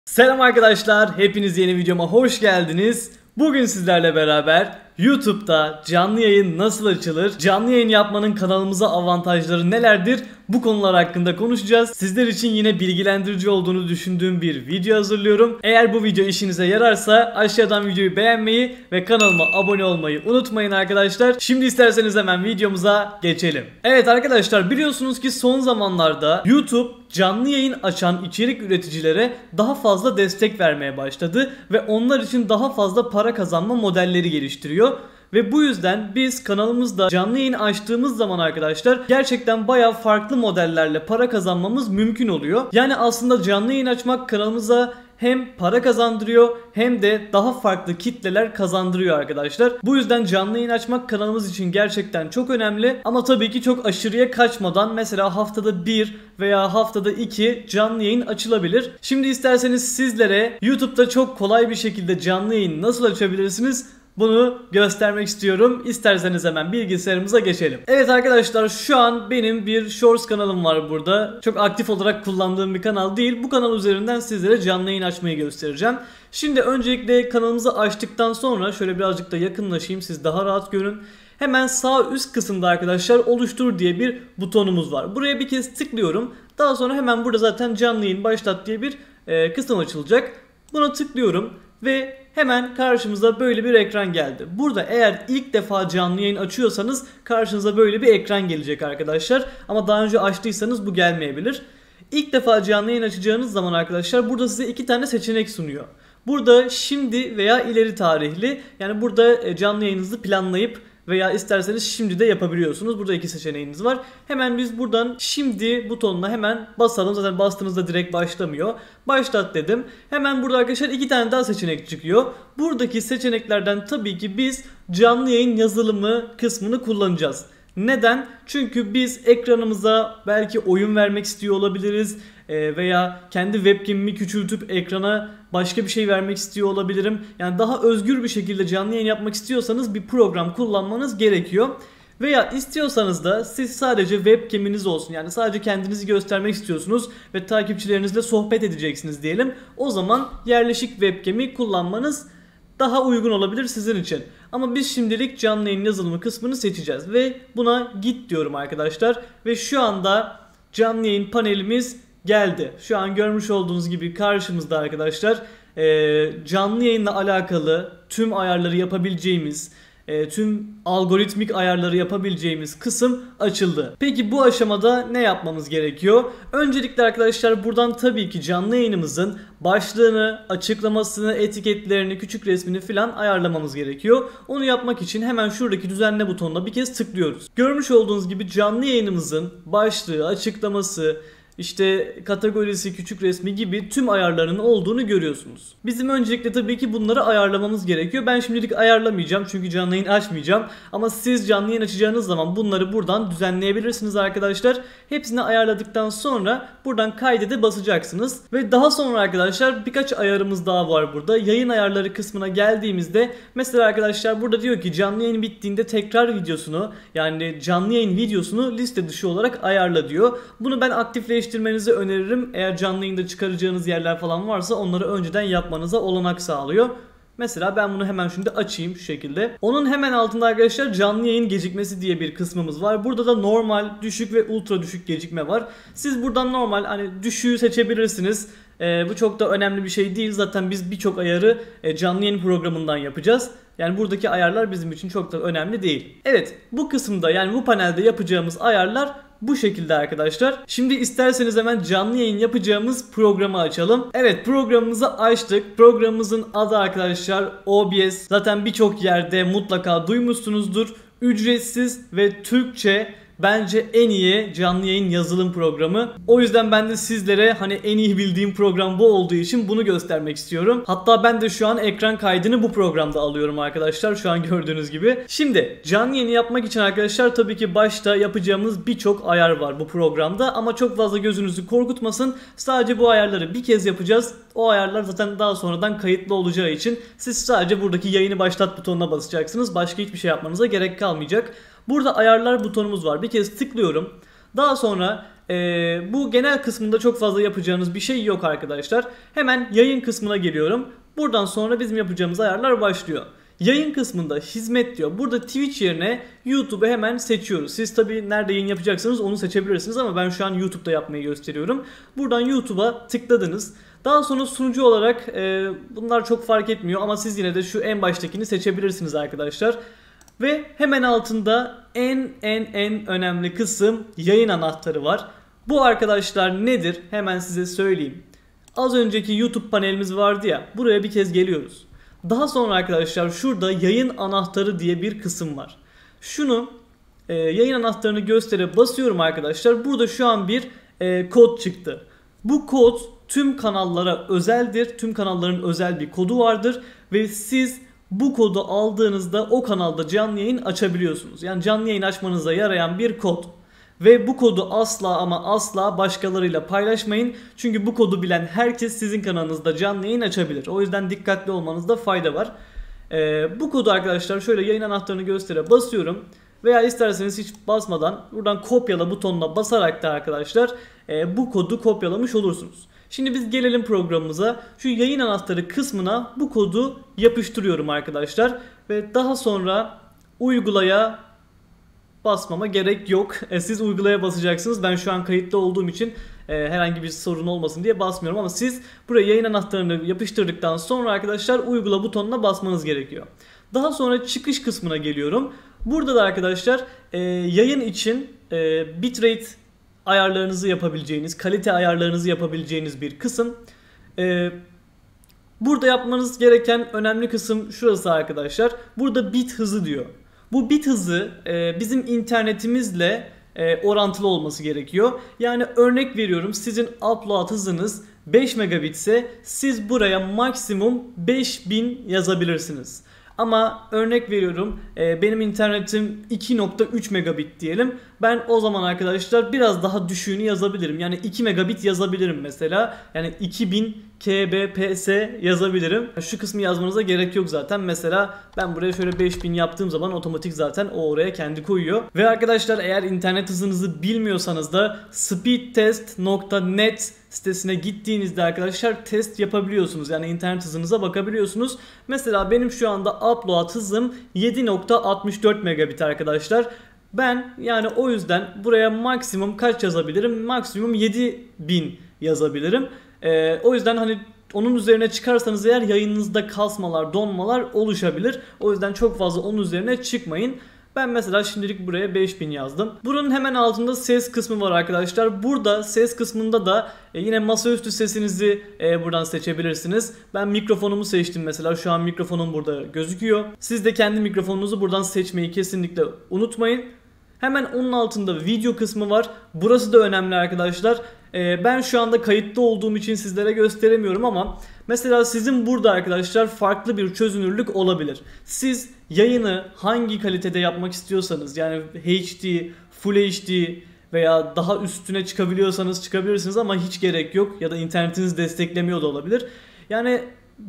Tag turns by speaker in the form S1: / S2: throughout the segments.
S1: Selam arkadaşlar, hepiniz yeni videoma hoş geldiniz. Bugün sizlerle beraber YouTube'da canlı yayın nasıl açılır, canlı yayın yapmanın kanalımıza avantajları nelerdir, bu konular hakkında konuşacağız. Sizler için yine bilgilendirici olduğunu düşündüğüm bir video hazırlıyorum. Eğer bu video işinize yararsa aşağıdan videoyu beğenmeyi ve kanalıma abone olmayı unutmayın arkadaşlar. Şimdi isterseniz hemen videomuza geçelim. Evet arkadaşlar, biliyorsunuz ki son zamanlarda YouTube canlı yayın açan içerik üreticilere daha fazla destek vermeye başladı ve onlar için daha fazla para kazanma modelleri geliştiriyor. Ve bu yüzden biz kanalımızda canlı yayın açtığımız zaman arkadaşlar gerçekten bayağı farklı modellerle para kazanmamız mümkün oluyor. Yani aslında canlı yayın açmak kanalımıza hem para kazandırıyor hem de daha farklı kitleler kazandırıyor arkadaşlar. Bu yüzden canlı yayın açmak kanalımız için gerçekten çok önemli. Ama tabii ki çok aşırıya kaçmadan mesela haftada 1 veya haftada 2 canlı yayın açılabilir. Şimdi isterseniz sizlere YouTube'da çok kolay bir şekilde canlı yayın nasıl açabilirsiniz, bunu göstermek istiyorum. İsterseniz hemen bilgisayarımıza geçelim. Evet arkadaşlar, şu an benim bir Shorts kanalım var burada. Çok aktif olarak kullandığım bir kanal değil. Bu kanal üzerinden sizlere canlı yayın açmayı göstereceğim. Şimdi öncelikle kanalımızı açtıktan sonra şöyle birazcık da yakınlaşayım, siz daha rahat görün. Hemen sağ üst kısımda arkadaşlar oluştur diye bir butonumuz var. Buraya bir kez tıklıyorum. Daha sonra hemen burada zaten canlı yayın başlat diye bir kısım açılacak. Buna tıklıyorum ve hemen karşımıza böyle bir ekran geldi. Burada eğer ilk defa canlı yayın açıyorsanız karşınıza böyle bir ekran gelecek arkadaşlar. Ama daha önce açtıysanız bu gelmeyebilir. İlk defa canlı yayın açacağınız zaman arkadaşlar burada size iki tane seçenek sunuyor. Burada şimdi veya ileri tarihli, yani burada canlı yayınınızı planlayıp veya isterseniz şimdi de yapabiliyorsunuz. Burada iki seçeneğiniz var. Hemen biz buradan şimdi butonuna hemen basalım. Zaten bastığınızda direkt başlamıyor. Başlat dedim. Hemen burada arkadaşlar iki tane daha seçenek çıkıyor. Buradaki seçeneklerden tabii ki biz canlı yayın yazılımı kısmını kullanacağız. Neden? Çünkü biz ekranımıza belki oyun vermek istiyor olabiliriz veya kendi webcam'imi küçültüp ekrana başka bir şey vermek istiyor olabilirim. Yani daha özgür bir şekilde canlı yayın yapmak istiyorsanız bir program kullanmanız gerekiyor. Veya istiyorsanız da siz sadece webcam'iniz olsun, yani sadece kendinizi göstermek istiyorsunuz ve takipçilerinizle sohbet edeceksiniz diyelim. O zaman yerleşik webcam'i kullanmanız daha uygun olabilir sizin için. Ama biz şimdilik canlı yayın yazılımı kısmını seçeceğiz ve buna git diyorum arkadaşlar. Ve şu anda canlı yayın panelimiz geldi. Şu an görmüş olduğunuz gibi karşımızda arkadaşlar canlı yayınla alakalı tüm ayarları yapabileceğimiz, tüm algoritmik ayarları yapabileceğimiz kısım açıldı. Peki bu aşamada ne yapmamız gerekiyor? Öncelikle arkadaşlar buradan tabii ki canlı yayınımızın başlığını, açıklamasını, etiketlerini, küçük resmini falan ayarlamamız gerekiyor. Onu yapmak için hemen şuradaki düzenle butonuna bir kez tıklıyoruz. Görmüş olduğunuz gibi canlı yayınımızın başlığı, açıklaması, İşte kategorisi, küçük resmi gibi tüm ayarlarının olduğunu görüyorsunuz. Bizim öncelikle tabii ki bunları ayarlamamız gerekiyor. Ben şimdilik ayarlamayacağım çünkü canlı yayın açmayacağım. Ama siz canlı yayın açacağınız zaman bunları buradan düzenleyebilirsiniz arkadaşlar. Hepsini ayarladıktan sonra buradan kaydede basacaksınız. Ve daha sonra arkadaşlar birkaç ayarımız daha var burada. Yayın ayarları kısmına geldiğimizde mesela arkadaşlar burada diyor ki canlı yayın bittiğinde tekrar videosunu, yani canlı yayın videosunu liste dışı olarak ayarla diyor. Bunu ben aktifleştirmenizi öneririm. Eğer canlı yayında çıkaracağınız yerler falan varsa onları önceden yapmanıza olanak sağlıyor. Mesela ben bunu hemen şimdi açayım şu şekilde. Onun hemen altında arkadaşlar canlı yayın gecikmesi diye bir kısmımız var. Burada da normal, düşük ve ultra düşük gecikme var. Siz buradan normal, hani düşüğü seçebilirsiniz. Bu çok da önemli bir şey değil. Zaten biz birçok ayarı canlı yayın programından yapacağız. Yani buradaki ayarlar bizim için çok da önemli değil. Evet, bu kısımda, yani bu panelde yapacağımız ayarlar bu şekilde arkadaşlar. Şimdi isterseniz hemen canlı yayın yapacağımız programı açalım. Evet, programımızı açtık. Programımızın adı arkadaşlar OBS. Zaten birçok yerde mutlaka duymuşsunuzdur. Ücretsiz ve Türkçe, bence en iyi canlı yayın yazılım programı. O yüzden ben de sizlere hani en iyi bildiğim program bu olduğu için bunu göstermek istiyorum. Hatta ben de şu an ekran kaydını bu programda alıyorum arkadaşlar. Şu an gördüğünüz gibi. Şimdi canlı yayını yapmak için arkadaşlar tabii ki başta yapacağımız birçok ayar var bu programda. Ama çok fazla gözünüzü korkutmasın. Sadece bu ayarları bir kez yapacağız. O ayarlar zaten daha sonradan kayıtlı olacağı için siz sadece buradaki yayını başlat butonuna basacaksınız. Başka hiçbir şey yapmanıza gerek kalmayacak. Burada ayarlar butonumuz var. Bir kez tıklıyorum. Daha sonra Bu genel kısmında çok fazla yapacağınız bir şey yok arkadaşlar. Hemen yayın kısmına geliyorum. Buradan sonra bizim yapacağımız ayarlar başlıyor. Yayın kısmında hizmet diyor. Burada Twitch yerine YouTube'u hemen seçiyoruz. Siz tabii nerede yayın yapacaksanız onu seçebilirsiniz ama ben şu an YouTube'da yapmayı gösteriyorum. Buradan YouTube'a tıkladınız. Daha sonra sunucu olarak bunlar çok fark etmiyor ama siz yine de şu en baştakini seçebilirsiniz arkadaşlar. Ve hemen altında en önemli kısım yayın anahtarı var. Bu arkadaşlar nedir? Hemen size söyleyeyim. Az önceki YouTube panelimiz vardı ya, buraya bir kez geliyoruz. Daha sonra arkadaşlar şurada yayın anahtarı diye bir kısım var. Şunu yayın anahtarını göstere basıyorum arkadaşlar. Burada şu an bir kod çıktı. Bu kod tüm kanallara özeldir. Tüm kanalların özel bir kodu vardır ve siz bu kodu aldığınızda o kanalda canlı yayın açabiliyorsunuz. Yani canlı yayın açmanıza yarayan bir kod. Ve bu kodu asla ama asla başkalarıyla paylaşmayın. Çünkü bu kodu bilen herkes sizin kanalınızda canlı yayın açabilir. O yüzden dikkatli olmanızda fayda var. Bu kodu arkadaşlar şöyle yayın anahtarını göstere basıyorum. Veya isterseniz hiç basmadan buradan kopyala butonuna basarak da arkadaşlar bu kodu kopyalamış olursunuz. Şimdi biz gelelim programımıza. Şu yayın anahtarı kısmına bu kodu yapıştırıyorum arkadaşlar. Ve daha sonra uygulaya basmama gerek yok. Siz uygulaya basacaksınız. Ben şu an kayıtlı olduğum için herhangi bir sorun olmasın diye basmıyorum. Ama siz buraya yayın anahtarını yapıştırdıktan sonra arkadaşlar uygula butonuna basmanız gerekiyor. Daha sonra çıkış kısmına geliyorum. Burada da arkadaşlar yayın için bitrate ayarlarınızı yapabileceğiniz, kalite ayarlarınızı yapabileceğiniz bir kısım. Burada yapmanız gereken önemli kısım şurası arkadaşlar. Burada bit hızı diyor. Bu bit hızı bizim internetimizle orantılı olması gerekiyor. Yani örnek veriyorum, sizin upload hızınız 5 megabit ise siz buraya maksimum 5000 yazabilirsiniz. Ama örnek veriyorum benim internetim 2.3 megabit diyelim. Ben o zaman arkadaşlar biraz daha düşüğünü yazabilirim. Yani 2 megabit yazabilirim mesela. Yani 2000 kbps yazabilirim. Şu kısmı yazmanıza gerek yok zaten. Mesela ben buraya şöyle 5000 yaptığım zaman otomatik zaten o oraya kendi koyuyor. Ve arkadaşlar eğer internet hızınızı bilmiyorsanız da speedtest.net sitesine gittiğinizde arkadaşlar test yapabiliyorsunuz. Yani internet hızınıza bakabiliyorsunuz. Mesela benim şu anda upload hızım 7.64 megabit arkadaşlar. Ben yani o yüzden buraya maksimum kaç yazabilirim? Maksimum 7000 yazabilirim. O yüzden hani onun üzerine çıkarsanız eğer yayınınızda kasmalar, donmalar oluşabilir. O yüzden çok fazla onun üzerine çıkmayın. Ben mesela şimdilik buraya 5000 yazdım. Buranın hemen altında ses kısmı var arkadaşlar. Burada ses kısmında da yine masaüstü sesinizi buradan seçebilirsiniz. Ben mikrofonumu seçtim mesela. Şu an mikrofonum burada gözüküyor. Siz de kendi mikrofonunuzu buradan seçmeyi kesinlikle unutmayın. Hemen onun altında video kısmı var. Burası da önemli arkadaşlar. Ben şu anda kayıtlı olduğum için sizlere gösteremiyorum ama mesela sizin burada arkadaşlar farklı bir çözünürlük olabilir. Siz yayını hangi kalitede yapmak istiyorsanız, yani HD, Full HD veya daha üstüne çıkabiliyorsanız çıkabilirsiniz ama hiç gerek yok. Ya da internetiniz desteklemiyor da olabilir. Yani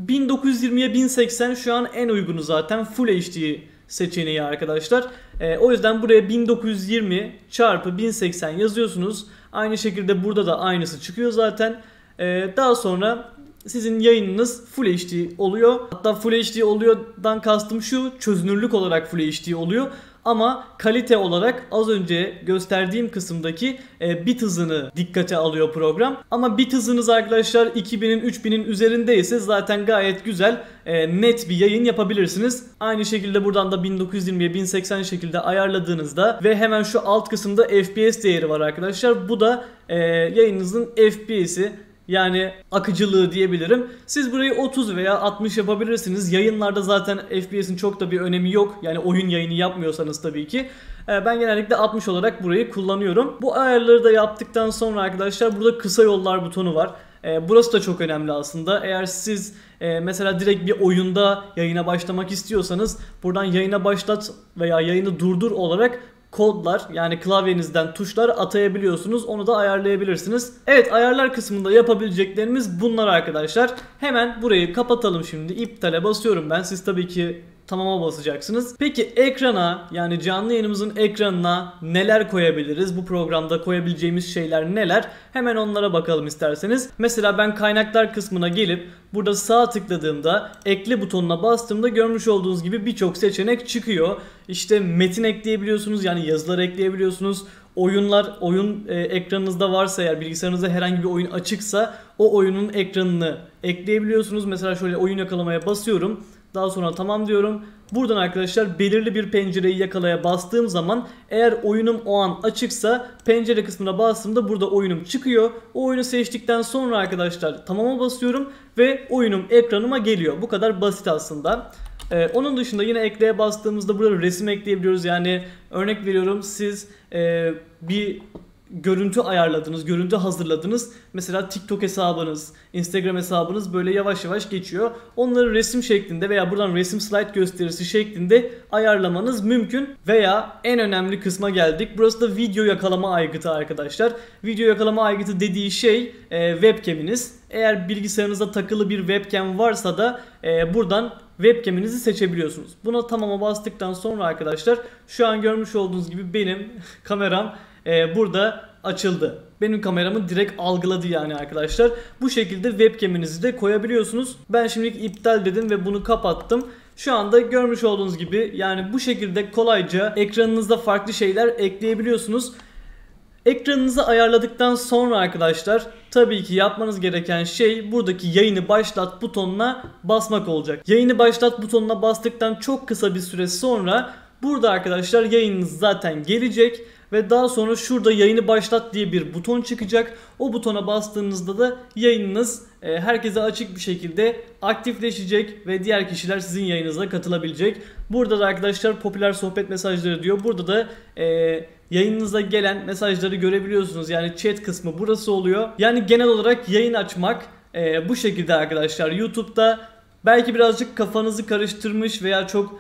S1: 1920'ye 1080 şu an en uygunu zaten Full HD seçeneği arkadaşlar. O yüzden buraya 1920 çarpı 1080 yazıyorsunuz. Aynı şekilde burada da aynısı çıkıyor zaten. Daha sonra sizin yayınınız Full HD oluyor. Hatta Full HD oluyordan kastım şu: çözünürlük olarak Full HD oluyor. Ama kalite olarak az önce gösterdiğim kısımdaki bit hızını dikkate alıyor program. Ama bit hızınız arkadaşlar 2000'in 3000'in üzerindeyse zaten gayet güzel net bir yayın yapabilirsiniz. Aynı şekilde buradan da 1920'ye 1080 şekilde ayarladığınızda ve hemen şu alt kısımda FPS değeri var arkadaşlar. Bu da yayınınızın FPS'i. Yani akıcılığı diyebilirim. Siz burayı 30 veya 60 yapabilirsiniz. Yayınlarda zaten FPS'in çok da bir önemi yok. Yani oyun yayını yapmıyorsanız tabii ki. Ben genellikle 60 olarak burayı kullanıyorum. Bu ayarları da yaptıktan sonra arkadaşlar burada kısa yollar butonu var. Burası da çok önemli aslında. Eğer siz mesela direkt bir oyunda yayına başlamak istiyorsanız buradan yayına başlat veya yayını durdur olarak kodlar, yani klavyenizden tuşlar atayabiliyorsunuz. Onu da ayarlayabilirsiniz. Evet, ayarlar kısmında yapabileceklerimiz bunlar arkadaşlar. Hemen burayı kapatalım şimdi. İptale basıyorum ben. Siz tabii ki tamama basacaksınız. Peki ekrana, yani canlı yayınımızın ekranına neler koyabiliriz? Bu programda koyabileceğimiz şeyler neler? Hemen onlara bakalım isterseniz. Mesela ben kaynaklar kısmına gelip burada sağ tıkladığımda ekle butonuna bastığımda görmüş olduğunuz gibi birçok seçenek çıkıyor. İşte metin ekleyebiliyorsunuz, yani yazılar ekleyebiliyorsunuz. Oyun ekranınızda varsa, eğer bilgisayarınızda herhangi bir oyun açıksa o oyunun ekranını ekleyebiliyorsunuz. Mesela şöyle oyun yakalamaya basıyorum. Daha sonra tamam diyorum. Buradan arkadaşlar belirli bir pencereyi yakalaya bastığım zaman, eğer oyunum o an açıksa pencere kısmına bastığımda burada oyunum çıkıyor. O oyunu seçtikten sonra arkadaşlar tamama basıyorum ve oyunum ekranıma geliyor. Bu kadar basit aslında. Onun dışında yine ekleye bastığımızda burada resim ekleyebiliyoruz. Yani örnek veriyorum, siz bir görüntü ayarladınız, görüntü hazırladınız. Mesela TikTok hesabınız, Instagram hesabınız böyle yavaş yavaş geçiyor. Onları resim şeklinde veya buradan resim slide gösterisi şeklinde ayarlamanız mümkün. Veya en önemli kısma geldik. Burası da video yakalama aygıtı arkadaşlar. Video yakalama aygıtı dediği şey webcam'iniz. Eğer bilgisayarınızda takılı bir webcam varsa da buradan webcam'inizi seçebiliyorsunuz. Buna tamama bastıktan sonra arkadaşlar şu an görmüş olduğunuz gibi benim kameram burada açıldı. Benim kameramı direkt algıladı yani arkadaşlar. Bu şekilde webcam'inizi de koyabiliyorsunuz. Ben şimdilik iptal dedim ve bunu kapattım. Şu anda görmüş olduğunuz gibi yani bu şekilde kolayca ekranınızda farklı şeyler ekleyebiliyorsunuz. Ekranınızı ayarladıktan sonra arkadaşlar tabii ki yapmanız gereken şey buradaki yayını başlat butonuna basmak olacak. Yayını başlat butonuna bastıktan çok kısa bir süre sonra burada arkadaşlar yayınınız zaten gelecek. Ve daha sonra şurada yayını başlat diye bir buton çıkacak. O butona bastığınızda da yayınınız herkese açık bir şekilde aktifleşecek ve diğer kişiler sizin yayınınıza katılabilecek. Burada da arkadaşlar popüler sohbet mesajları diyor. Burada da yayınınıza gelen mesajları görebiliyorsunuz. Yani chat kısmı burası oluyor. Yani genel olarak yayın açmak bu şekilde arkadaşlar. YouTube'da belki birazcık kafanızı karıştırmış veya çok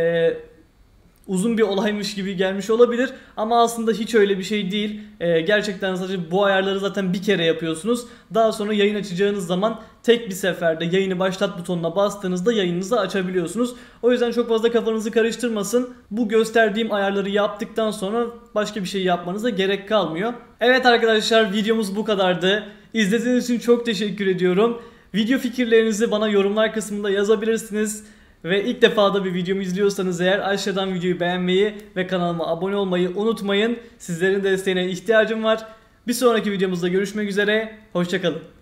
S1: uzun bir olaymış gibi gelmiş olabilir ama aslında hiç öyle bir şey değil. Gerçekten sadece bu ayarları zaten bir kere yapıyorsunuz. Daha sonra yayın açacağınız zaman tek bir seferde yayını başlat butonuna bastığınızda yayınınızı açabiliyorsunuz. O yüzden çok fazla kafanızı karıştırmasın. Bu gösterdiğim ayarları yaptıktan sonra başka bir şey yapmanıza gerek kalmıyor. Evet arkadaşlar, videomuz bu kadardı. İzlediğiniz için çok teşekkür ediyorum. Video fikirlerinizi bana yorumlar kısmında yazabilirsiniz. Ve ilk defa da bir videomu izliyorsanız eğer aşağıdan videoyu beğenmeyi ve kanalıma abone olmayı unutmayın. Sizlerin desteğine ihtiyacım var. Bir sonraki videomuzda görüşmek üzere. Hoşça kalın.